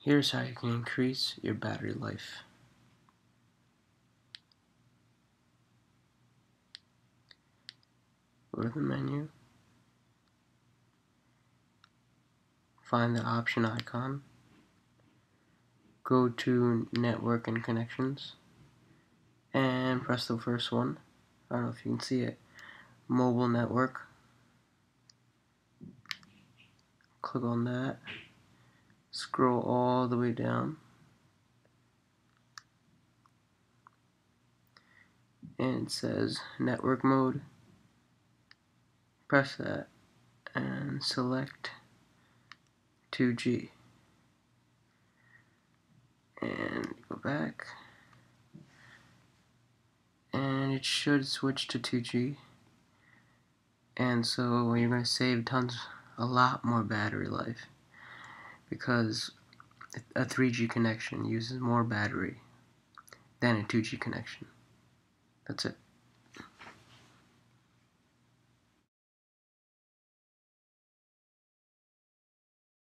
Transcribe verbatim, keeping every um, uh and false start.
Here's how you can increase your battery life. Go to the menu, find the option icon, go to network and connections, and press the first one. I don't know if you can see it. Mobile network. Click on that. Scroll all the way down. And it says network mode. Press that and select two G. And go back. And it should switch to two G. And so you're going to save tons, a lot more battery life, because a three G connection uses more battery than a two G connection. That's it.